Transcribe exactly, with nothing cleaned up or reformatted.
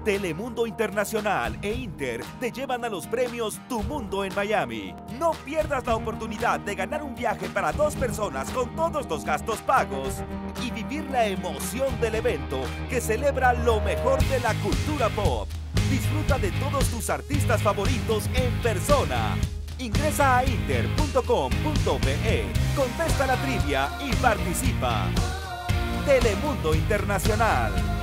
Telemundo Internacional e Inter te llevan a los premios Tu Mundo en Miami. No pierdas la oportunidad de ganar un viaje para dos personas con todos los gastos pagos y vivir la emoción del evento que celebra lo mejor de la cultura pop. Disfruta de todos tus artistas favoritos en persona. Ingresa a inter punto com punto be, contesta la trivia y participa. Telemundo Internacional.